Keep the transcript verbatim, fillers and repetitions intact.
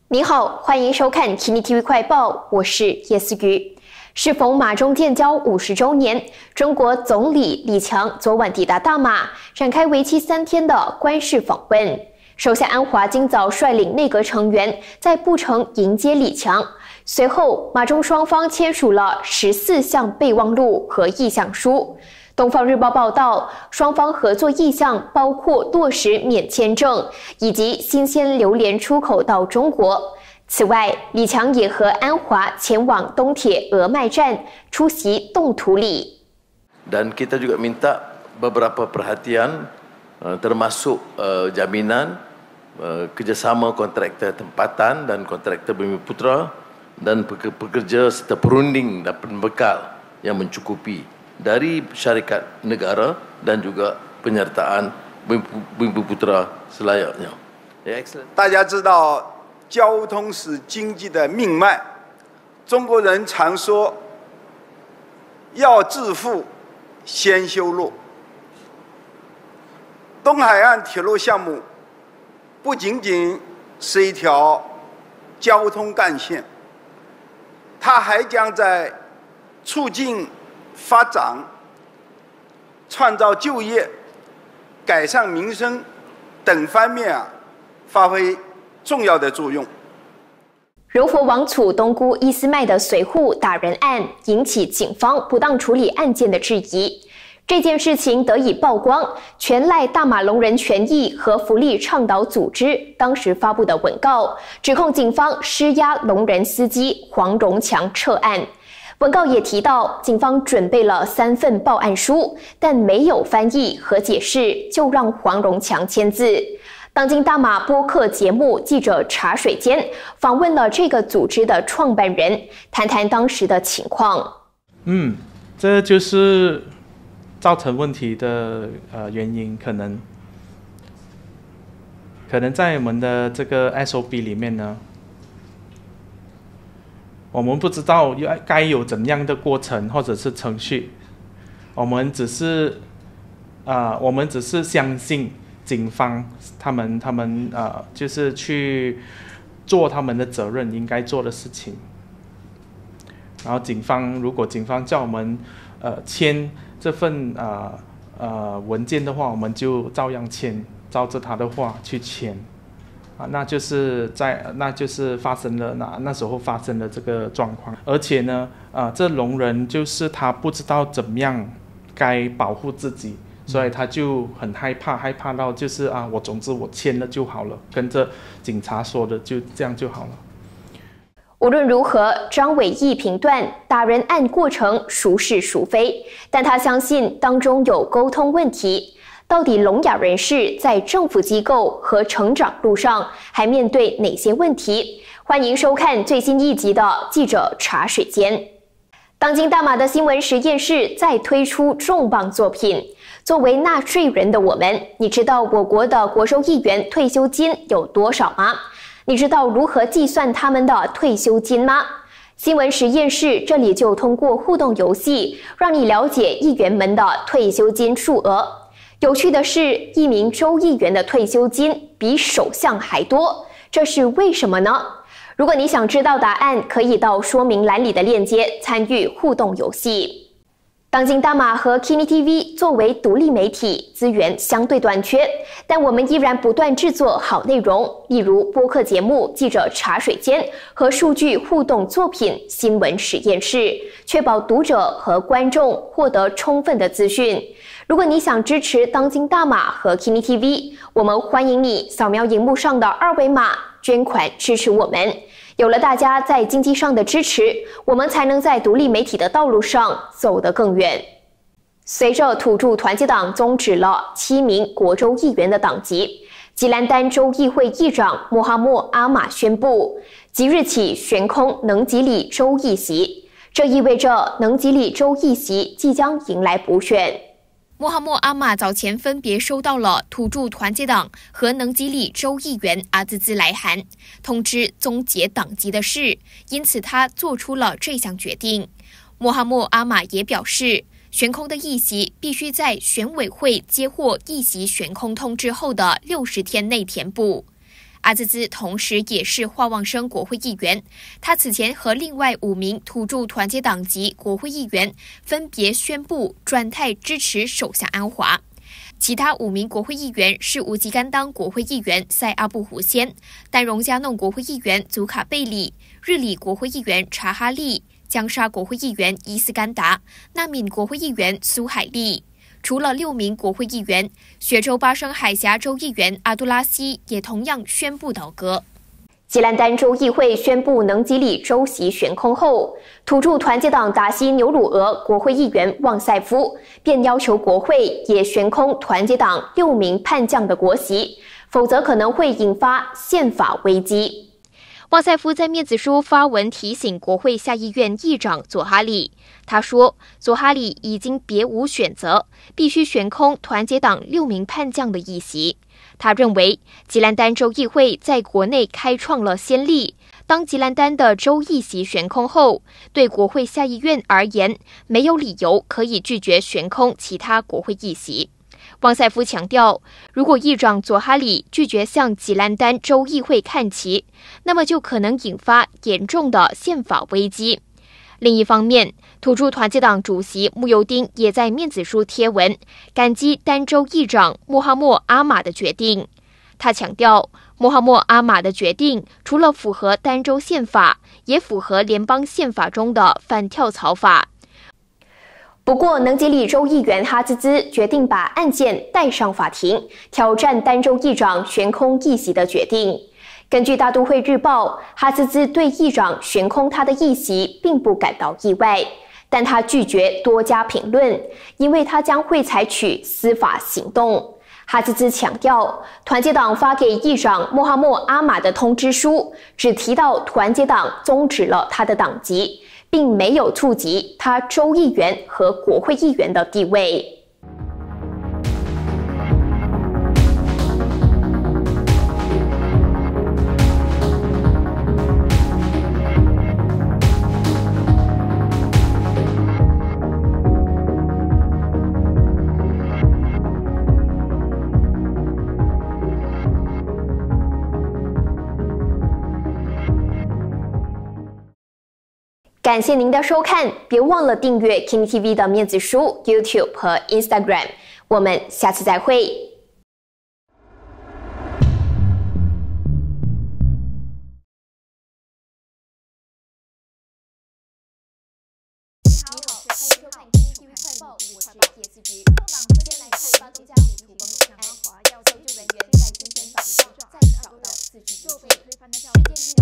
你好，欢迎收看 K N I T V 快报，我是叶思瑜。适逢马中建交五十周年，中国总理李强昨晚抵达大马，展开为期三天的官事访问。首相安华今早率领内阁成员在布城迎接李强，随后马中双方签署了十四项备忘录和意向书。东方日报报道，双方合作意向包括落实免签证以及新鲜榴莲出口到中国。此外，李强也和安华前往东铁峨麦站出席动土礼。 Dan kita juga minta beberapa perhatian, termasuk jaminan kerjasama kontraktor tempatan dan kontraktor Bumiputera dan pekerja serta perunding dapat bekal yang mencukupi dari syarikat negara dan juga penyertaan Bumiputera selayaknya. 大家知道，交通是经济的命脉。中国人常说，要致富，先修路。东海岸铁路项目不仅仅是一条交通干线，它还将在促进发展、创造就业、改善民生等方面啊，发挥重要的作用。 柔佛王储东姑伊斯麦的随扈打人案引起警方不当处理案件的质疑。这件事情得以曝光，全赖大马聋人权益和福利倡导组织当时发布的文告，指控警方施压聋人司机黄荣强撤案。文告也提到，警方准备了三份报案书，但没有翻译和解释，就让黄荣强签字。当今大马播客节目记者茶水间访问了这个组织的创办人，谈谈当时的情况。 嗯，这就是造成问题的呃原因，可能可能在我们的这个 S O P 里面呢，我们不知道该有怎样的过程或者是程序，我们只是啊、呃，我们只是相信警方他们他们呃，就是去做他们的责任应该做的事情。然后警方如果警方叫我们呃签这份呃呃文件的话，我们就照样签，照着他的话去签。啊，那就是在那就是发生了那那时候发生了这个状况，而且呢，啊，这聋人就是他不知道怎么样该保护自己，所以他就很害怕，害怕到就是啊，我总之我签了就好了，跟着警察说的就这样就好了。 无论如何，张伟义评断打人案过程孰是孰非，但他相信当中有沟通问题。到底聋哑人士在政府机构和成长路上还面对哪些问题？欢迎收看最新一集的记者茶水间。当今大马的新闻实验室再推出重磅作品。作为纳税人的我们，你知道我国的国州议员退休金有多少吗？你知道如何计算他们的退休金吗？新闻实验室这里就通过互动游戏，让你了解议员们的退休金数额。有趣的是，一名州议员的退休金比首相还多，这是为什么呢？如果你想知道答案，可以到说明栏里的链接参与互动游戏。当今大马和 K N I T V 作为独立媒体，资源相对短缺，但我们依然不断制作好内容，例如播客节目、记者茶水间和数据互动作品新闻实验室，确保读者和观众获得充分的资讯。如果你想支持当今大马和 K N I T V， 我们欢迎你扫描荧幕上的二维码捐款支持我们。有了大家在经济上的支持，我们才能在独立媒体的道路上走得更远。随着土著团结党终止了七名国州议员的党籍，吉兰丹州议会议长穆哈默阿马宣布，即日起悬空能吉里州议席，这意味着能吉里州议席即将迎来补选。 穆哈默阿马早前分别收到了土著团结党和能吉里州议员阿兹兹来函，通知终结党籍的事，因此他做出了这项决定。穆哈默阿马也表示，悬空的议席必须在选委会接获议席悬空通知后的六十天内填补。 阿兹兹同时也是华旺生国会议员，他此前和另外五名土著团结党籍国会议员分别宣布转态支持首相安华。其他五名国会议员是乌吉甘当国会议员塞阿布胡先、丹荣加弄国会议员祖卡贝里、日里国会议员查哈利、江沙国会议员伊斯甘达、纳敏国会议员苏海利。除了六名国会议员，雪州巴生海峡州议员阿杜拉西也同样宣布倒戈。 吉兰丹州议会宣布能吉里州席悬空后，土著团结党达西牛鲁俄国会议员旺塞夫便要求国会也悬空团结党六名叛将的国席，否则可能会引发宪法危机。 旺塞夫在面子书发文提醒国会下议院议长佐哈里，他说佐哈里已经别无选择，必须悬空团结党六名叛将的议席。他认为吉兰丹州议会在国内开创了先例，当吉兰丹的州议席悬空后，对国会下议院而言，没有理由可以拒绝悬空其他国会议席。旺塞夫强调，如果议长佐哈里拒绝向吉兰丹州议会看齐，那么就可能引发严重的宪法危机。另一方面，土著团结党主席穆尤丁也在面子书贴文，感激丹州议长穆哈默阿马的决定。他强调，穆哈默阿马的决定除了符合丹州宪法，也符合联邦宪法中的反跳槽法。 不过，能吉里州议员哈兹兹决定把案件带上法庭，挑战丹州议长悬空议席的决定。根据大都会日报，哈兹兹对议长悬空他的议席并不感到意外，但他拒绝多加评论，因为他将会采取司法行动。哈兹兹强调，团结党发给议长穆哈默阿马的通知书只提到团结党终止了他的党籍，并没有触及他州议员和国会议员的地位。感谢您的收看，别忘了订阅 King T V 的面子书 YouTube 和 Instagram， 我们下次再会。你好，